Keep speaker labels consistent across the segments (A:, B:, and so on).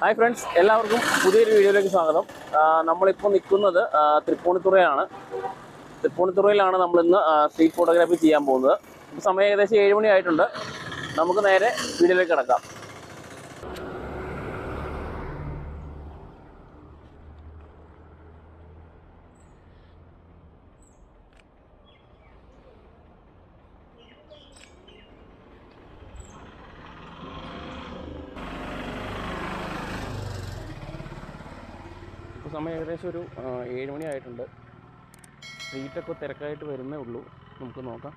A: Hi friends, എല്ലാവർക്കും പുതിയൊരു വീഡിയോയിലേക്ക് സ്വാഗതം. നമ്മളിപ്പോൾ നിൽക്കുന്നത് തൃപ്പൂണിത്തുറയാണ്. തൃപ്പൂണിത്തുറയിലാണ് നമ്മളിന്ന് സ്ട്രീറ്റ് ഫോട്ടോഗ്രാഫി ചെയ്യാൻ പോകുന്നത്. ഇപ്പോൾ സമയം ഏകദേശം 7 മണി ആയിട്ടുണ്ട്. നമുക്ക് നേരെ വീഡിയോയിലേക്ക് കിടക്കാം. സമയം ഏകദേശം ഒരു 7 മണി ആയിട്ടുണ്ട്. സ്ട്രീറ്റൊക്കെ തിരക്കായിട്ട് വരുന്നേ ഉള്ളൂ. നമുക്ക് നോക്കാം.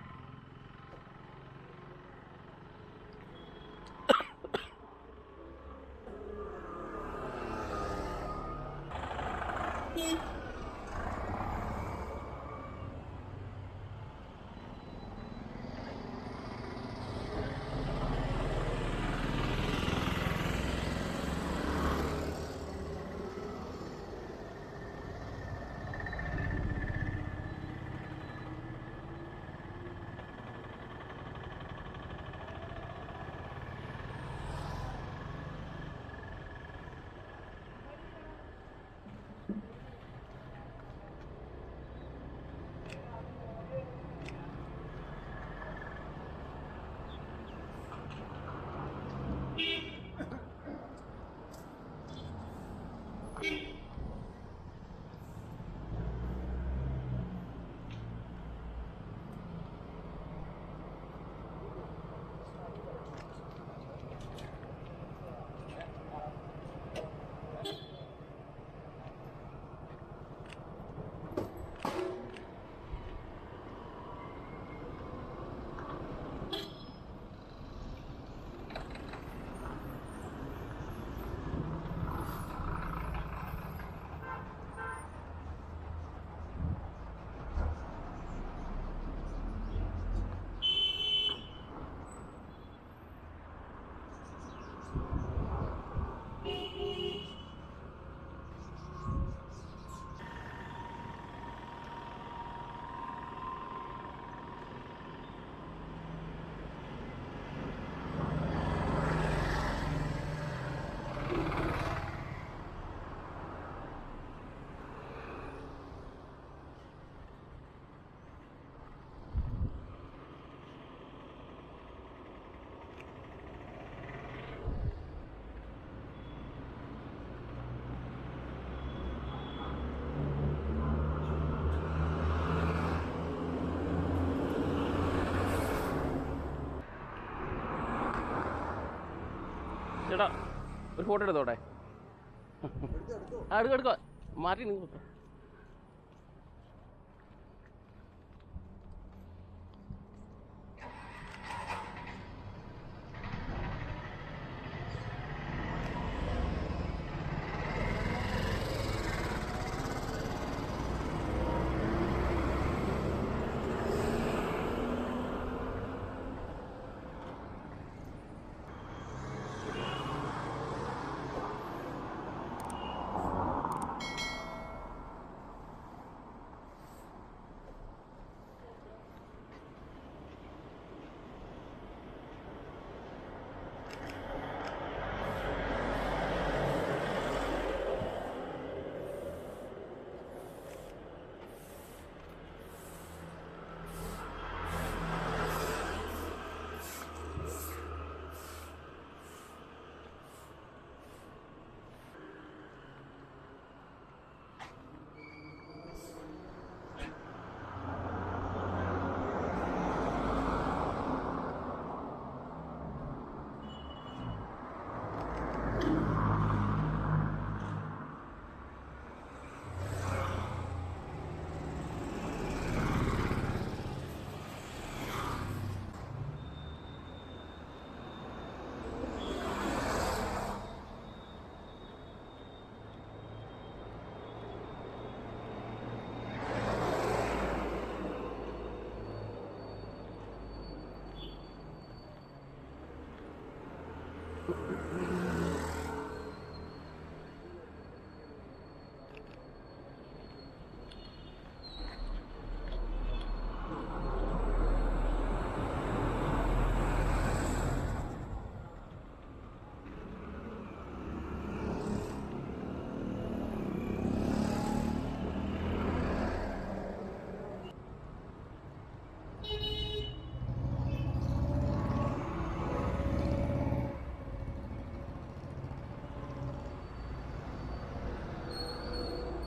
A: ചേട്ടാ, ഒരു ഫോട്ടോ എടുത്തോട്ടെ? എടുക്കുക മാറ്റി നിങ്ങൾ.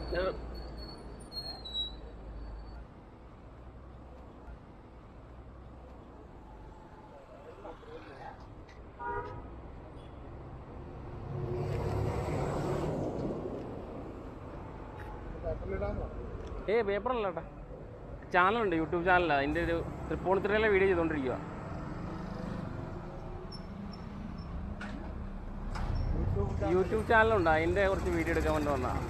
A: പേപ്പറല്ല ചേട്ടാ, ചാനലുണ്ട്, യൂട്യൂബ് ചാനലാണ്. അതിൻ്റെ ഒരു തൃപ്പൂണിത്തുറയിലെ വീഡിയോ ചെയ്തുകൊണ്ടിരിക്കുക. യൂട്യൂബ് ചാനലുണ്ട്, അതിൻ്റെ കുറച്ച് വീഡിയോ എടുക്കാൻ വേണ്ടി വന്നതാണ്.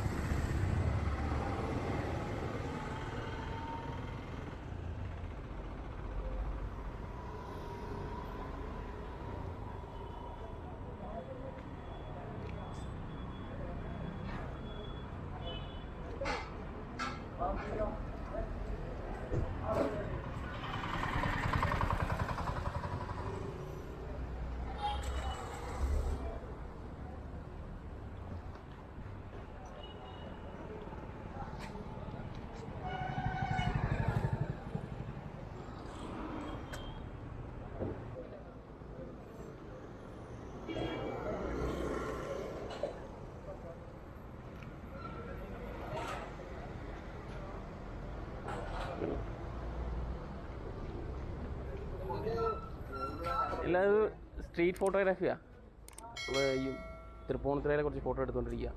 A: ഇല്ല, അത് സ്ട്രീറ്റ് ഫോട്ടോഗ്രാഫിയാണ്. ഈ തൃപ്പൂണിത്തുറയിലെ കുറച്ച് ഫോട്ടോ എടുത്തുകൊണ്ടിരിക്കുക.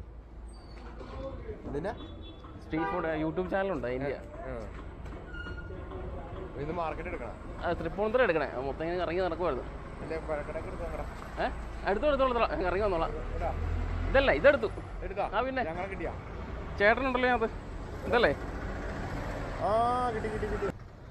A: സ്ട്രീറ്റ് ഫോട്ടോ യൂട്യൂബ് ചാനലുണ്ട് അതിൻ്റെ.
B: ഇത് മാർക്കറ്റ് എടുക്കണം,
A: തൃപ്പൂണിത്തുറ എടുക്കണേ. മൊത്തം ഇങ്ങനെ ഇറങ്ങി നടക്കുമായിരുന്നു. എടുത്തോളാം, ഇറങ്ങി വന്നോളാം. ഇതല്ല, ഇതെടുത്തു. ആ പിന്നെ ചേട്ടനുണ്ടല്ലോ അത്, ഇതല്ലേ?
B: കിട്ടി കിട്ടി കിട്ടി.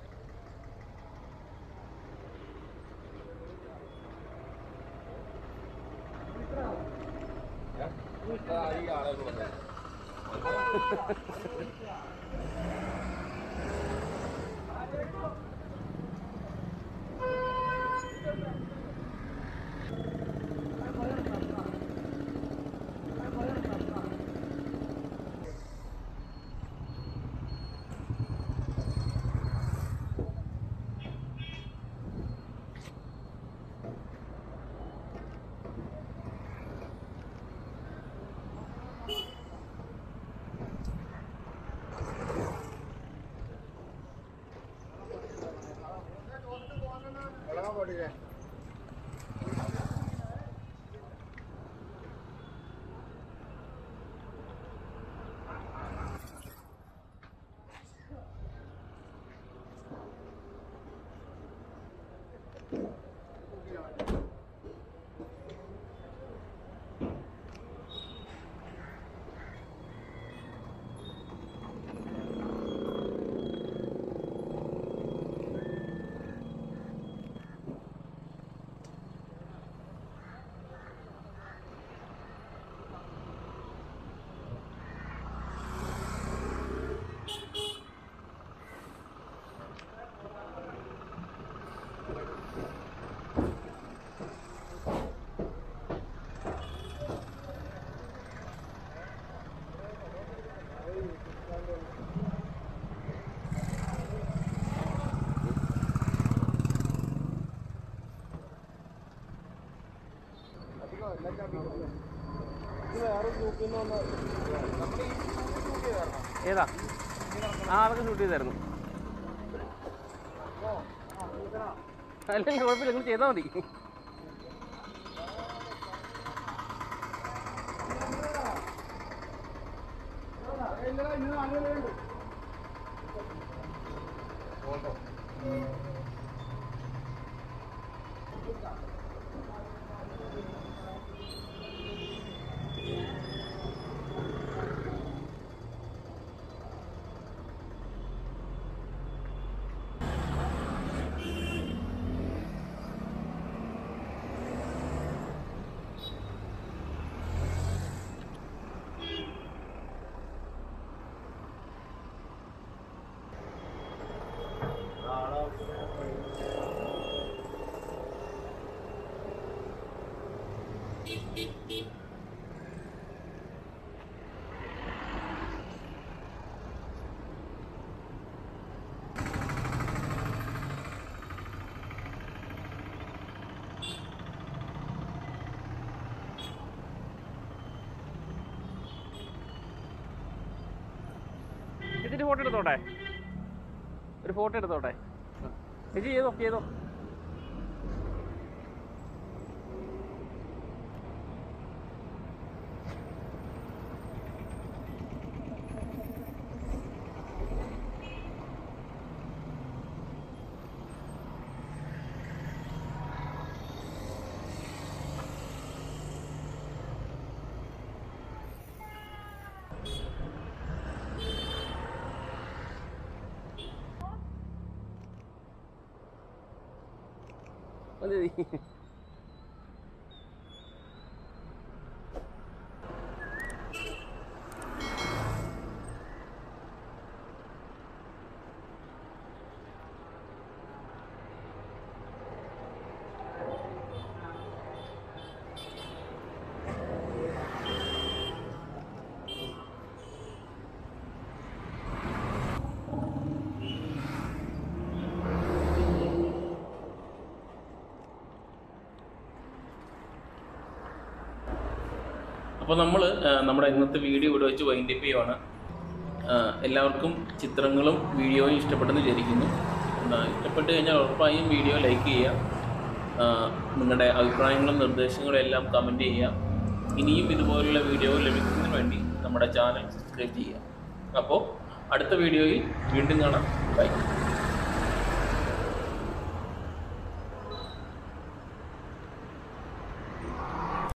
A: ഏതാ? അതൊക്കെ ഷൂട്ട് ചെയ്തായിരുന്നു. അല്ലെങ്കിൽ കുഴപ്പമില്ല, നിങ്ങൾ ചെയ്താൽ മതി. ചേച്ചി ഫോട്ടോ എടുത്തോട്ടെ, ഒരു ഫോട്ടോ എടുത്തോട്ടെ ചേച്ചി. ചെയ്തോ. മതി. അപ്പോൾ നമ്മൾ നമ്മുടെ ഇന്നത്തെ വീഡിയോ ഇവിടെ വെച്ച് വൈൻഡപ്പ് ചെയ്യുവാണ്. എല്ലാവർക്കും ചിത്രങ്ങളും വീഡിയോയും ഇഷ്ടപ്പെട്ടെന്ന് വിചാരിക്കുന്നു. ഇഷ്ടപ്പെട്ട് കഴിഞ്ഞാൽ ഉറപ്പായും വീഡിയോ ലൈക്ക് ചെയ്യുക. നിങ്ങളുടെ അഭിപ്രായങ്ങളും നിർദ്ദേശങ്ങളും എല്ലാം കമൻറ്റ് ചെയ്യുക. ഇനിയും ഇതുപോലുള്ള വീഡിയോ ലഭിക്കുന്നതിന് വേണ്ടി നമ്മുടെ ചാനൽ സബ്സ്ക്രൈബ് ചെയ്യുക. അപ്പോൾ അടുത്ത വീഡിയോയിൽ വീണ്ടും കാണാം. ബൈ.